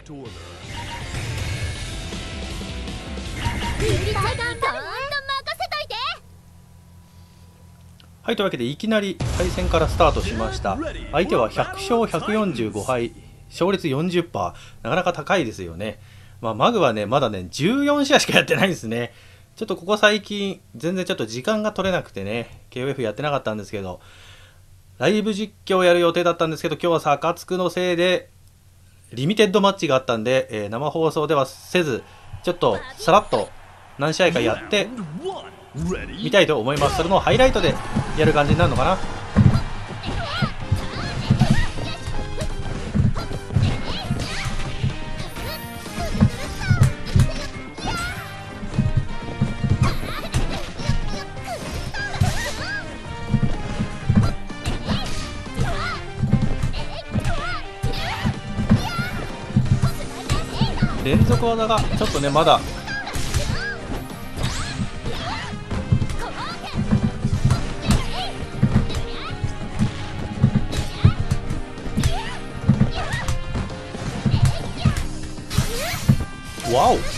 はい、というわけでいきなり対戦からスタートしました。相手は100勝145敗、勝率 40%、なかなか高いですよね。マグはね、まだね、14試合しかやってないんですね。ちょっとここ最近、全然ちょっと時間が取れなくてね、KOF やってなかったんですけど、ライブ実況やる予定だったんですけど、今日はサカツクのせいで、リミテッドマッチがあったんで、生放送ではせず、ちょっとさらっと何試合かやってみたいと思います。それのハイライトでやる感じになるのかな。連続技がちょっとね、まだわお、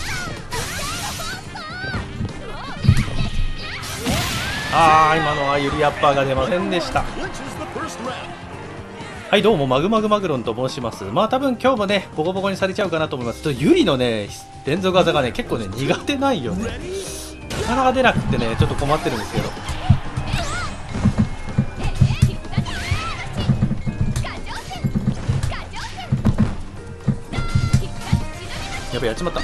今のはユリアッパーが出ませんでした。はい、どうもマグマグマグロンと申します。多分今日もね、ボコボコにされちゃうかなと思います。ユリのね、連続技がね、結構ね、苦手ないよね。なかなか出なくてね、ちょっと困ってるんですけど。やべ、やっちまった。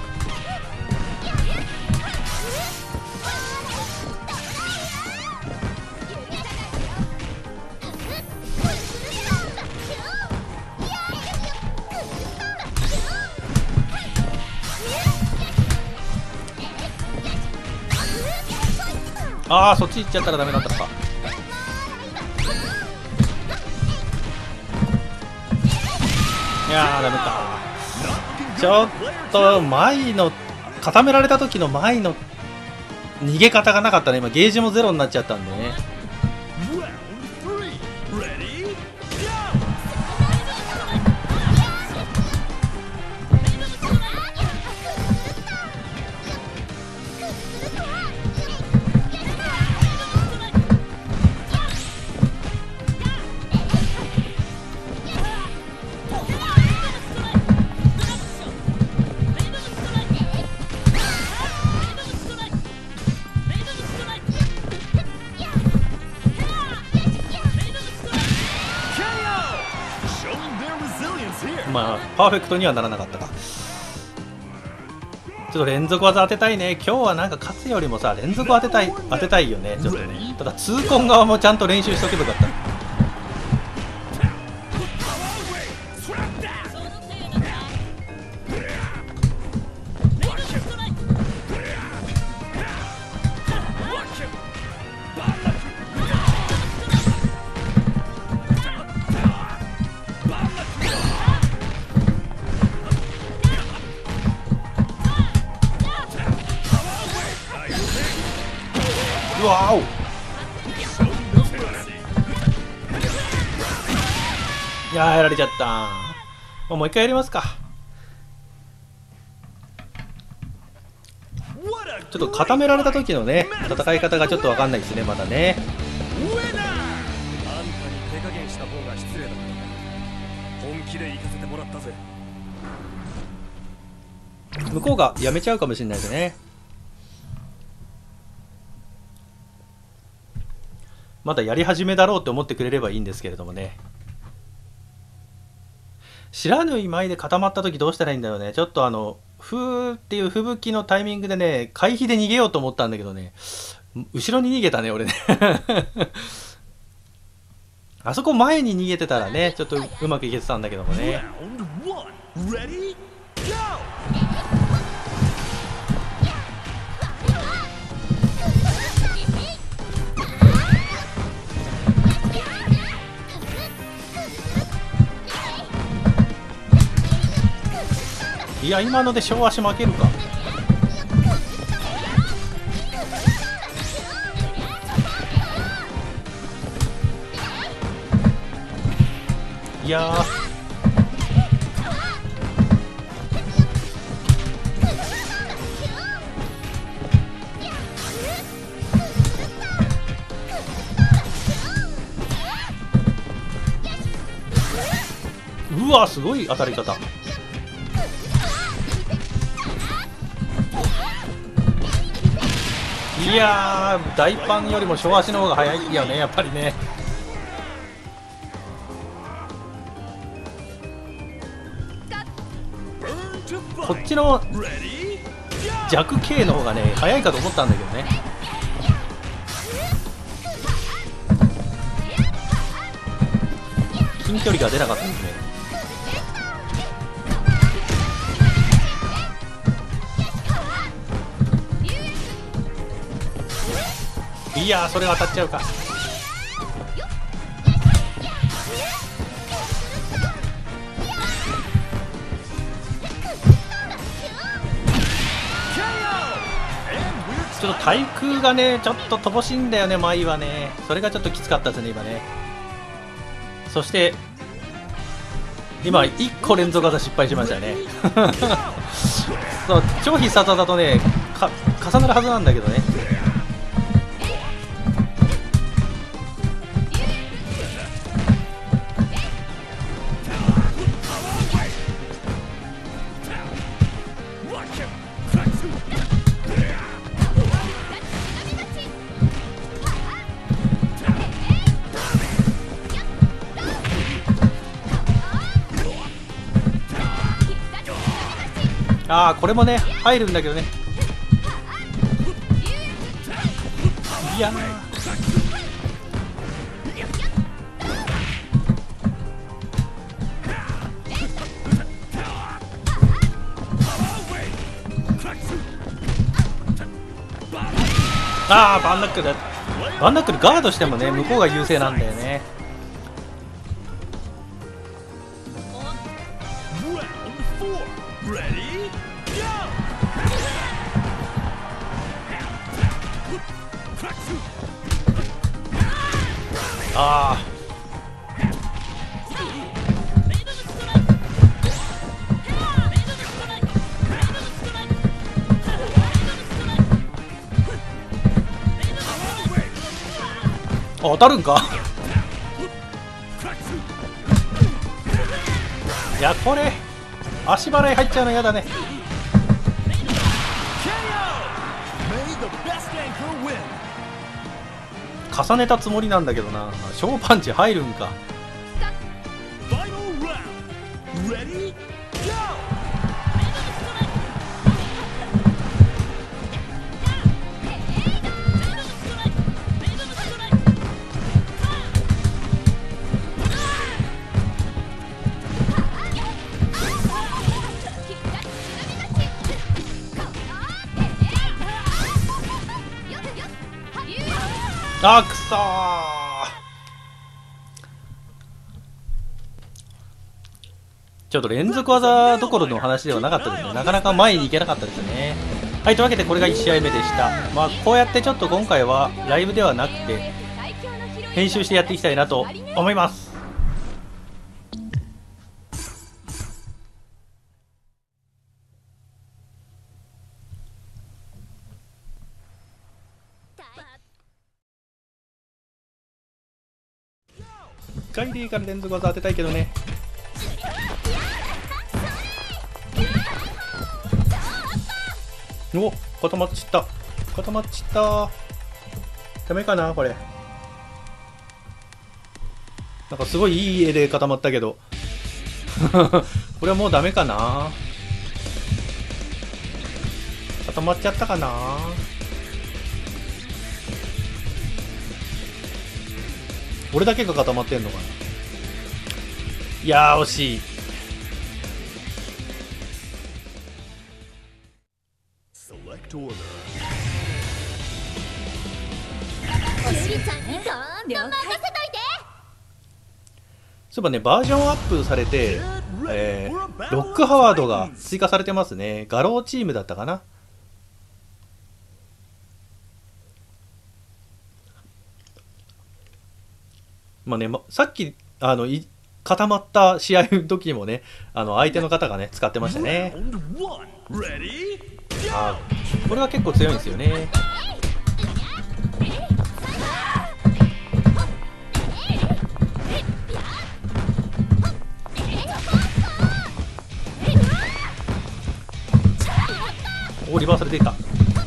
そっち行っちゃったらダメだったのか。いやー、ダメか。ちょっと前の固められた時の前の逃げ方がなかったね。今ゲージもゼロになっちゃったんでね。パーフェクトにはならなかったか。ちょっと連続技当てたいね。今日はなんか勝つよりもさ、連続当てたいよね。ちょっとね。ただ痛恨側もちゃんと練習しとけばよかった。わお、いやー、やられちゃった。もう一回やりますか。ちょっと固められた時のね、戦い方がちょっと分かんないですね、まだね。向こうがやめちゃうかもしれないですね。まだやり始めだろうって思ってくれればいいんですけれどもね。知らぬ今井で固まった時どうしたらいいんだよね。ちょっとふーっていう吹雪のタイミングでね、回避で逃げようと思ったんだけどね、後ろに逃げたね、俺ね。あそこ前に逃げてたらね、ちょっとうまくいけてたんだけどもね。いや、今ので小足負けるか。いやー、 わすごい当たり方。いやー大パンよりも小足の方が速いよねやっぱりね。こっちの弱系の方がね速いかと思ったんだけどね。近距離が出なかったですね。いやーそれが当たっちゃうか。ちょっと対空がねちょっと乏しいんだよね舞はね。それがちょっときつかったですね今ね。そして今1個連続技失敗しましたねそう超必殺技とね重なるはずなんだけどね。ああこれもね入るんだけどね。いやああバンナックルガードしてもね向こうが優勢なんだよね。ああ当たるんかいやこれ足払い入っちゃうの嫌だね。重ねたつもりなんだけどな。小パンチ入るんか。あーくそー。ちょっと連続技どころの話ではなかったですね。なかなか前に行けなかったですね。はい、というわけでこれが1試合目でした。まあこうやってちょっと今回はライブではなくて編集してやっていきたいなと思います。1回でいいから連続技当てたいけどね。お、固まっちったダメかなこれ。なんかすごいいい絵で固まったけどこれはもうダメかな。固まっちゃったかな。俺だけが固まってんのかな。いやー惜しい。そういえばねバージョンアップされて、ロックハワードが追加されてますね。画廊チームだったかな。まあね、さっき固まった試合の時にもね相手の方がね使ってましたね。あこれは結構強いんですよね。 リバーサルでいいか。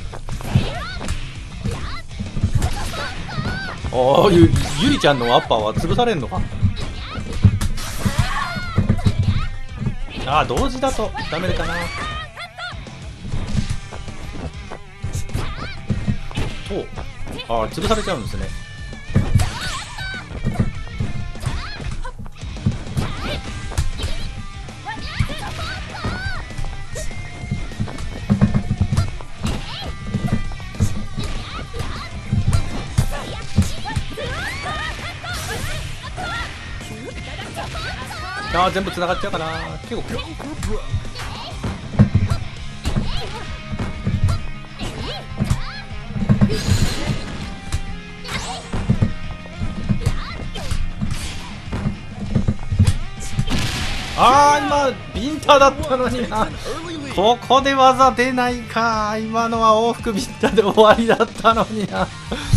ああ、ゆりちゃんのアッパーは潰されんのか。ああ、同時だとダメかな。と、ああ、潰されちゃうんですね。ああ、全部繋がっちゃうかな。結構ああ、今ビンタだったのにな。ここで技出ないか。今のは往復ビンタで終わりだったのにな。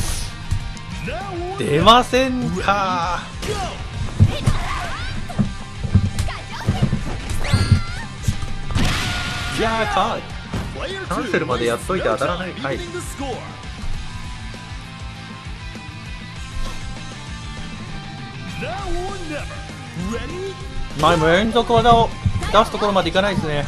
出ませんか。いやー、カンセルまでやっといて当たらないかい。まあ、連続技を出すところまでいかないですね。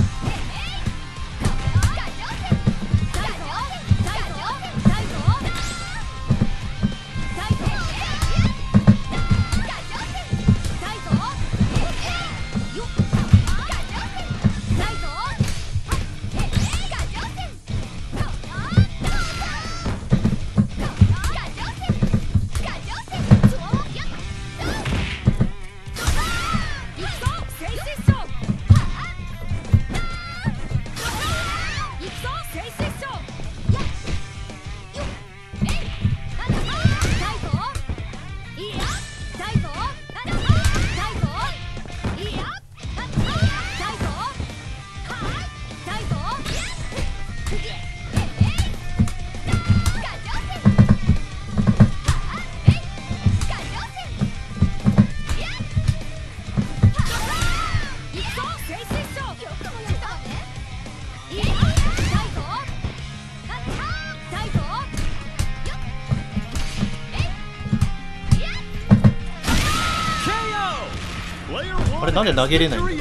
あれなんで投げれないんだ。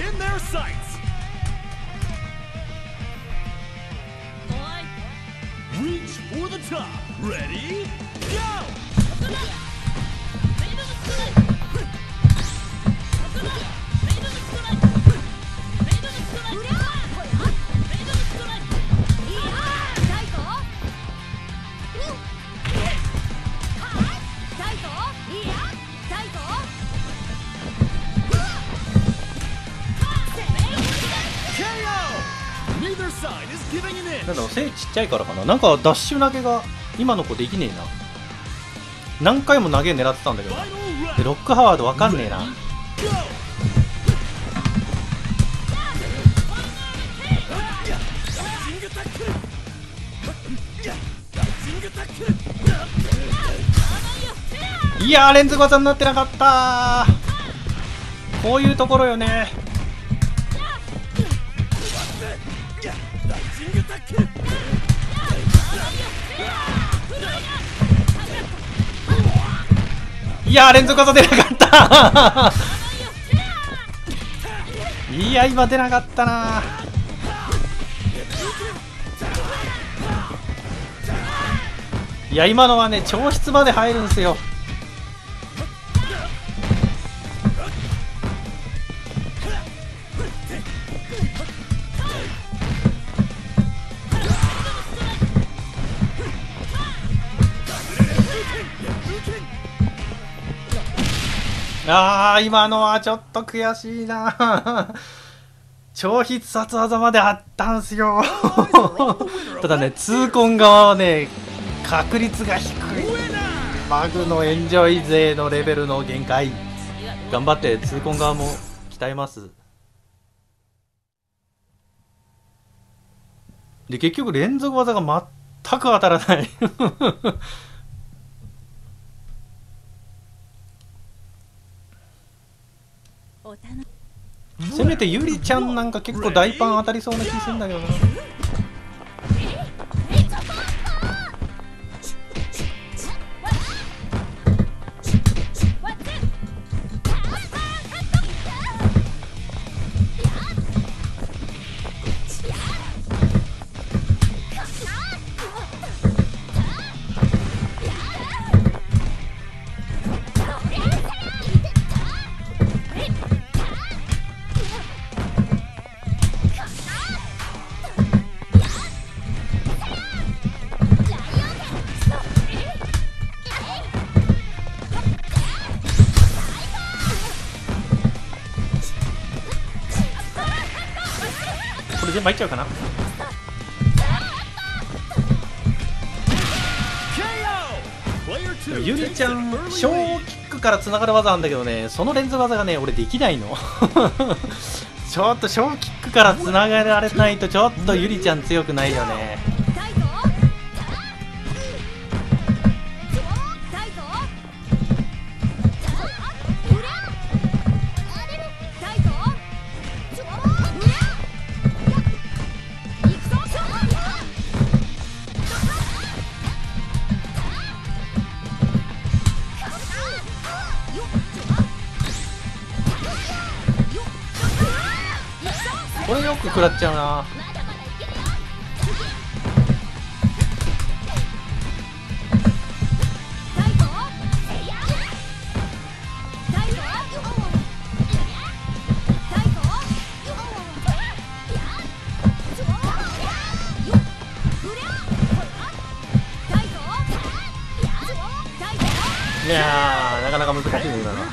なんだろう、背ちっちゃいからかな。なんかダッシュ投げが今の子できねえな。何回も投げ狙ってたんだけど。でロックハワードわかんねえな。いやー、連続技になってなかったー。こういうところよね。いやー、連続技出なかったいや、今出なかったな。いや、今のはね、調室まで入るんですよ。あー、今のはちょっと悔しいな超必殺技まであったんすよただね、痛恨側はね、確率が低い。マグのエンジョイ勢のレベルの限界。頑張って痛恨側も鍛えます。で、結局連続技が全く当たらないせめてゆりちゃんなんか結構大パン当たりそうな気するんだけどな。 れ全部入っちゃうかな。ゆりちゃん小キックからつながる技なんだけどね、その連続技がね俺できないのちょっと小キックからつながられないとちょっとゆりちゃん強くないよね。これよく食らっちゃうな。いやー、なかなか難しいね今の。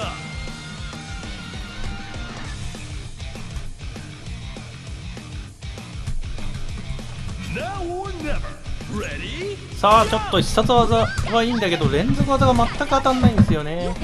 さあちょっと必殺技はいいんだけど連続技が全く当たんないんですよね。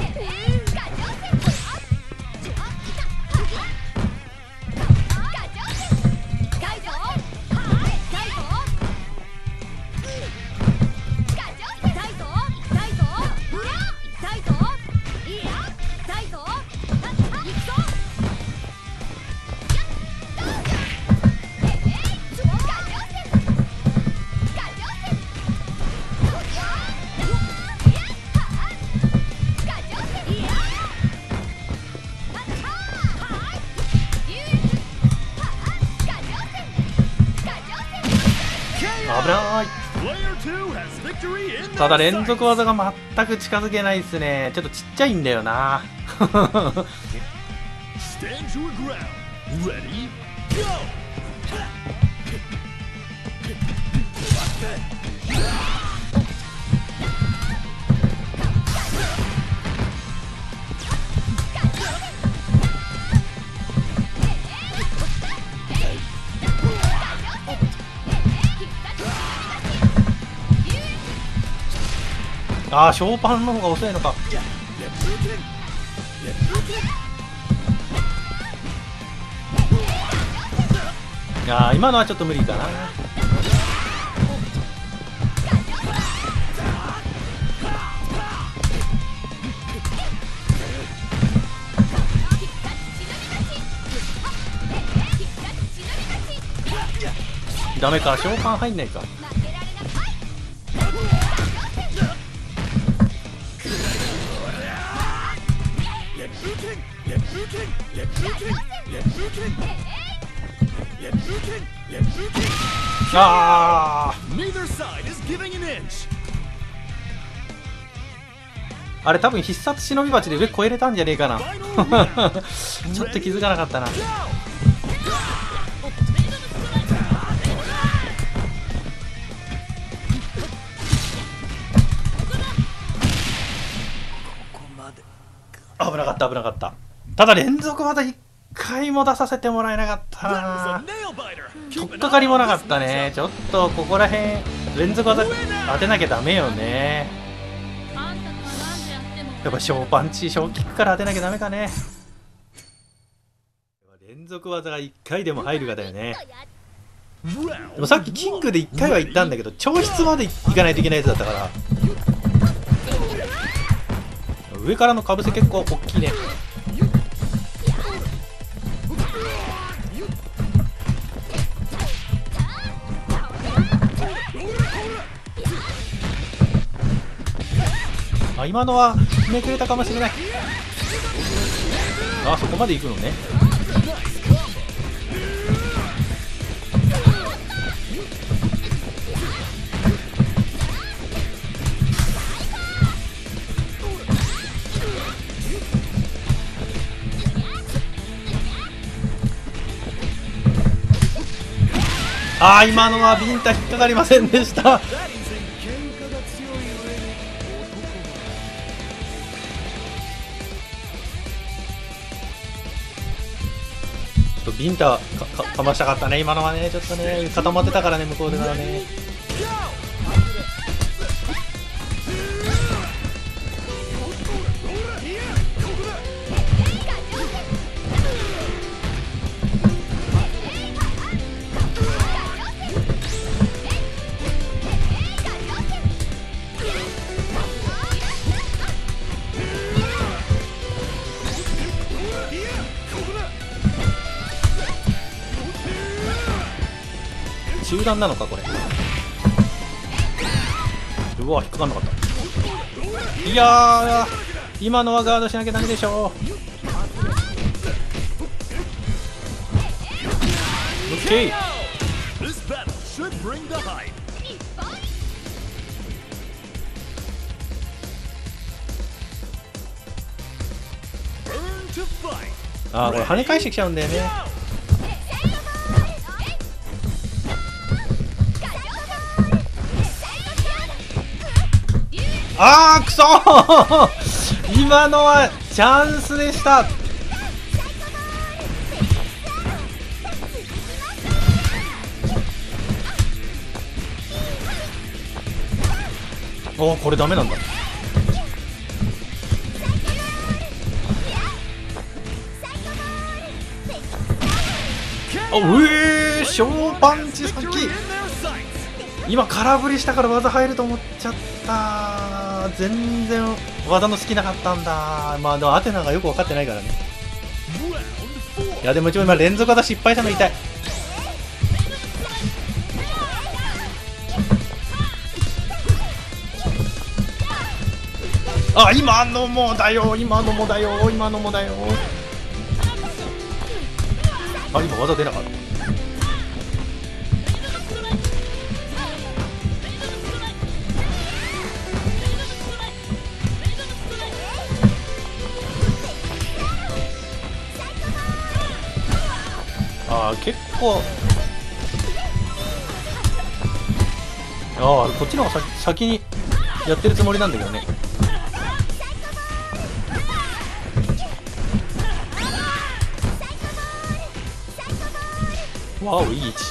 危ない。ただ連続技が全く近づけないですね。ちょっとちっちゃいんだよなああ、ショーパンの方が遅いのか。いやー、今のはちょっと無理かな。ダメか、召喚入んないか。ああれ多分必殺忍び鉢で上越えれたんじゃねえかなちょっと気づかなかったな。危なかった危なかった。ただ連続技1回も出させてもらえなかったな。取っかかりもなかったね。ちょっとここら辺連続技当てなきゃダメよね。やっぱ小パンチ小キックから当てなきゃダメかね。連続技が1回でも入るかだよね。でもさっきキングで1回は行ったんだけど超質まで行かないといけないやつだったから、上からのかぶせ結構大きいね。あ、今のはめくれたかもしれない。あ、そこまで行くのね。あー、今のはビンタ引っかかりませんでしたビンタかましたかったね今のはね。ちょっとね固まってたからね向こうでからね。中断なのかこれ。うわ引っかかんなかった。いやー今のはガードしなきゃダメでしょう。オッケー。あーこれ跳ね返してきちゃうんだよね。あーくそー今のはチャンスでした。おーこれダメなんだ。小パンチ先。今空振りしたから技入ると思っちゃった。全然技の好きなかったんだ。まあでもアテナがよく分かってないからね。いやでも今連続技失敗したの痛い。あ今のもだよ今のもだよ今のもだよ。あ今技出なかった。あー結構こっちの方が先にやってるつもりなんだけどね。わおいい位置。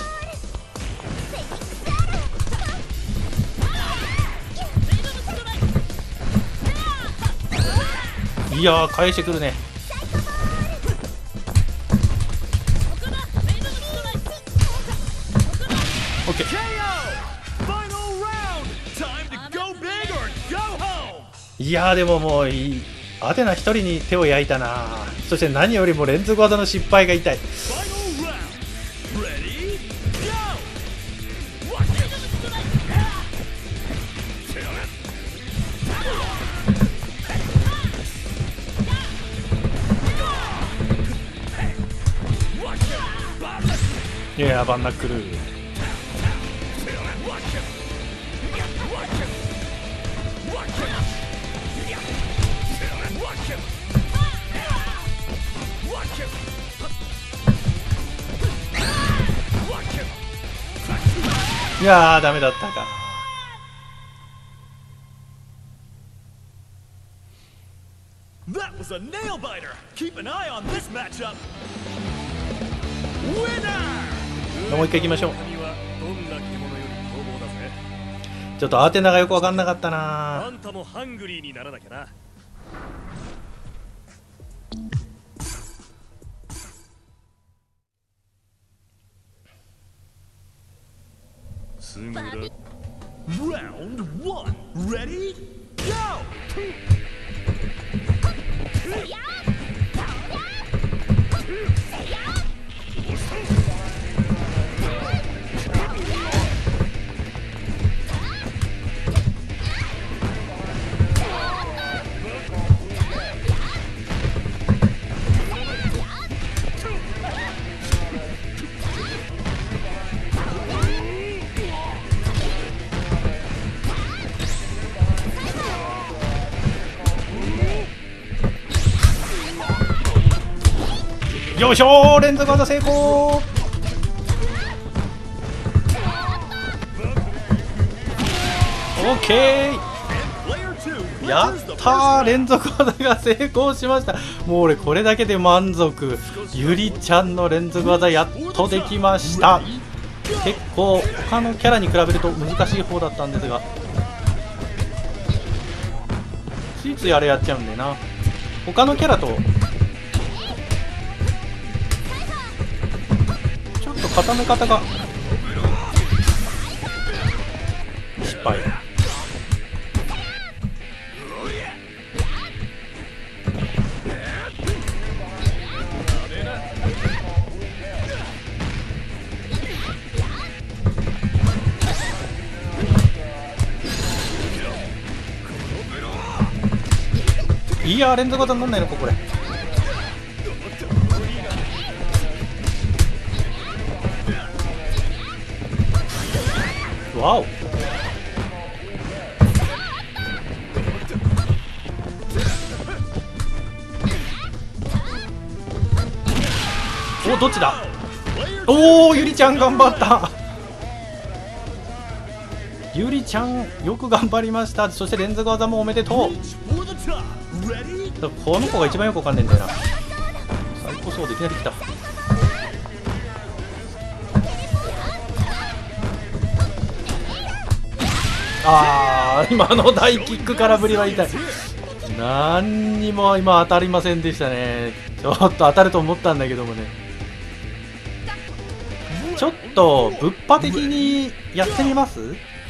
いやー返してくるね。オッケー。いやーでももういい。アテナ一人に手を焼いたな。そして何よりも連続技の失敗が痛い。いやバンナックル。いやーダメだったか。もう一回行きましょう。ちょっとアテナがよく分かんなかったな。あんたもハングリーにならなきゃな。 Round 1 Ready Go! よいしょー連続技成功。オッケー。 やったー、連続技が成功しました。もう俺これだけで満足。ゆりちゃんの連続技やっとできました。結構他のキャラに比べると難しい方だったんですが、ついついあれやっちゃうんだよな。他のキャラとちょっと固め方が失敗。いやー、連続技になんないのかこれ。わお。お、どっちだ。おお、ゆりちゃん頑張った。ゆりちゃんよく頑張りました。そして連続技もおめでとう。この子が一番よくわかんないんだよな。最高そうでいきなり来た。あー、今の大キックからぶりは痛い。何にも今当たりませんでしたね。ちょっと当たると思ったんだけどもね。ちょっとぶっぱ的にやってみます？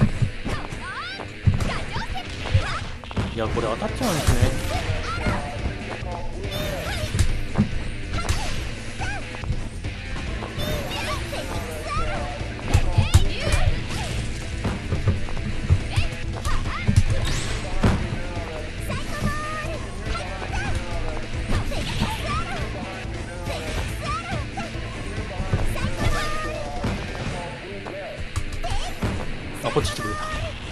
いや、これ当たっちゃうんですね。あ、こっち来てくれた。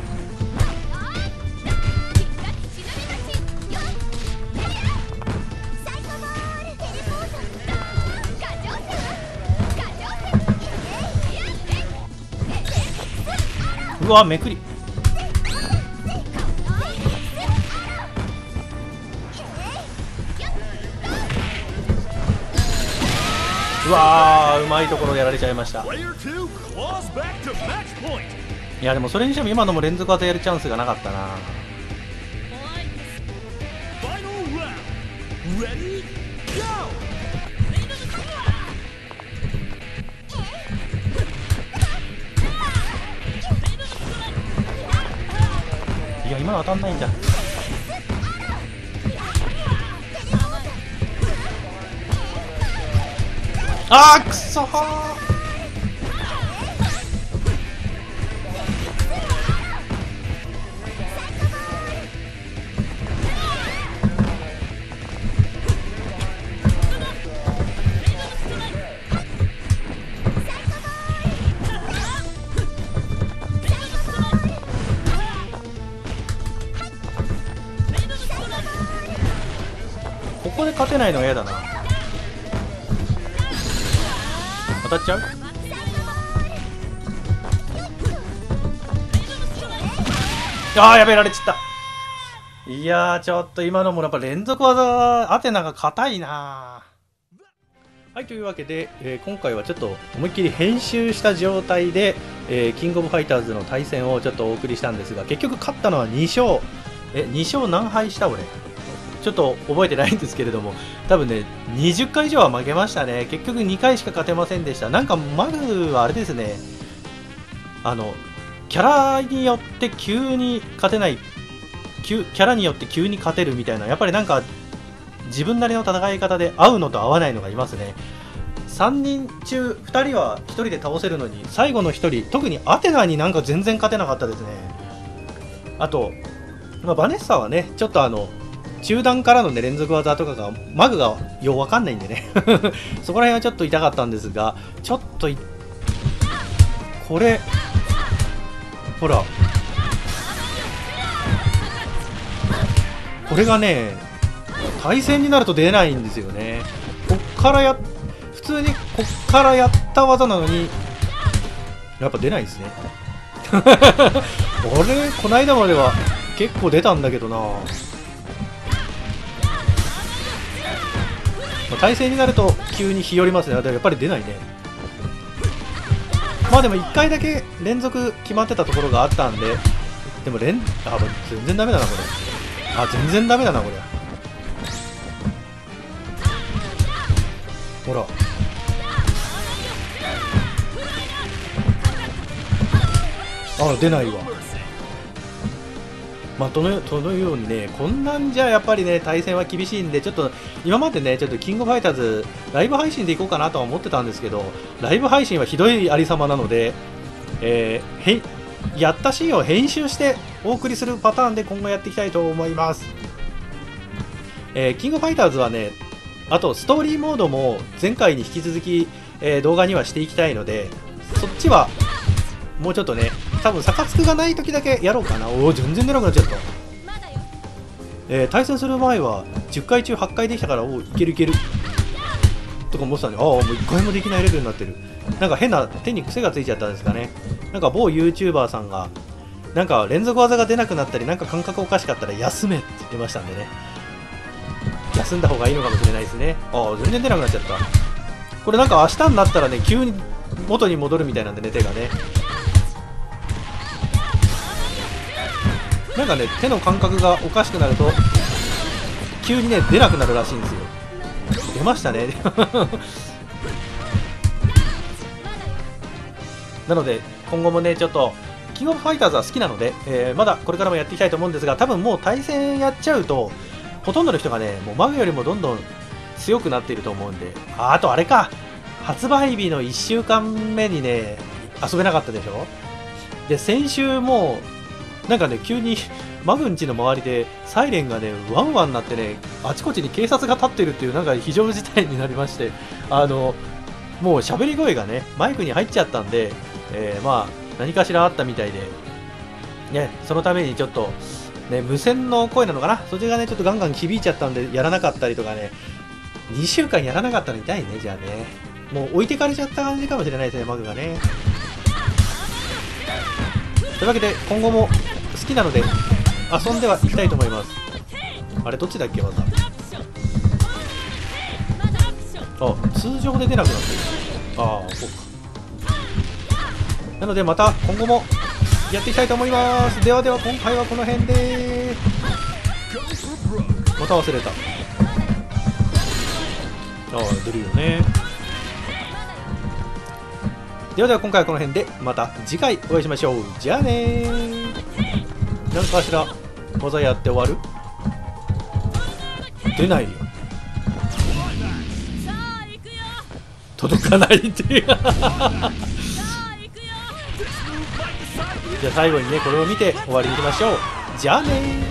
うわ、めくり。うわー、うまいところでやられちゃいました。いや、でもそれにしても今のも連続技やるチャンスがなかったな。いや、今の当たんないんじゃん。あー、くそー。ここで勝てないのが嫌だな。当たっちゃう？あー、やべられちった。いやー、ちょっと今のもやっぱ連続技アテナが硬いな。はい、というわけで、今回はちょっと思いっきり編集した状態で、キングオブファイターズの対戦をちょっとお送りしたんですが、結局勝ったのは2勝。2勝何敗した俺。ちょっと覚えてないんですけれども、多分ね、20回以上は負けましたね。結局2回しか勝てませんでした。なんかマグはあれですね、キャラによって急に勝てない、キャラによって急に勝てるみたいな、やっぱりなんか自分なりの戦い方で合うのと合わないのがいますね。3人中2人は1人で倒せるのに、最後の1人、特にアテナになんか全然勝てなかったですね。あと、バネッサはね、ちょっと中段からの、ね、連続技とかがマグがようわかんないんでねそこら辺はちょっと痛かったんですが、ちょっとこれほら、これがね対戦になると出ないんですよね。こっから普通にこっからやった技なのにやっぱ出ないですねあれ、こないだまでは結構出たんだけどな。対戦になると急に日和りますね。やっぱり出ないね。まあでも1回だけ連続決まってたところがあったんで、でも全然ダメだなこれ。全然ダメだなこれ。ほら、出ないわ。まあ、どのようにね、こんなんじゃやっぱりね、対戦は厳しいんで、ちょっと今までね、ちょっとキングオブファイターズ、ライブ配信でいこうかなとは思ってたんですけど、ライブ配信はひどいありさまなので、やったシーンを編集してお送りするパターンで今後やっていきたいと思います。キングオブファイターズはね、あとストーリーモードも前回に引き続き、動画にはしていきたいので、そっちはもうちょっとね、多分サカツクがない時だけやろうかな。全然出なくなっちゃった。対戦する前は10回中8回できたから、いけるいけるとか思ってたんで、もう1回もできないレベルになってる。なんか変な手に癖がついちゃったんですかね。なんか某 YouTuber さんがなんか連続技が出なくなったり、なんか感覚おかしかったら休めって言ってましたんでね、休んだ方がいいのかもしれないですね。全然出なくなっちゃった。これなんか明日になったらね、急に元に戻るみたいなんでね、手がね、なんかね、手の感覚がおかしくなると急にね出なくなるらしいんですよ。出ましたねなので今後もね、ちょっとキングオブファイターズは好きなので、まだこれからもやっていきたいと思うんですが、多分もう対戦やっちゃうとほとんどの人がね、もうマグよりもどんどん強くなっていると思うんで、あとあれか、発売日の1週間目にね遊べなかったでしょ。で先週もなんかね、急にマグンチの周りでサイレンがねワンワンになってね、あちこちに警察が立ってるっていう、なんか非常事態になりまして、もう喋り声がねマイクに入っちゃったんで、まあ何かしらあったみたいでね、そのためにちょっとね、無線の声なのかな、そっちがねちょっとガンガン響いちゃったんでやらなかったりとかね、2週間やらなかったの痛いね。じゃあね、もう置いてかれちゃった感じかもしれないですね、マグがね。というわけで今後も好きなので遊んではいきたいと思います。あれどっちだっけ、また通常で出なくなってる。そうか。なのでまた今後もやっていきたいと思います。ではでは今回はこの辺で、また忘れた。出るよね。ではでは今回はこの辺で、また次回お会いしましょう。じゃあねー。なんかしら技やって終わる？出ないよ。届かないっていうじゃあ最後にね、これを見て終わりにしましょう。じゃあねー。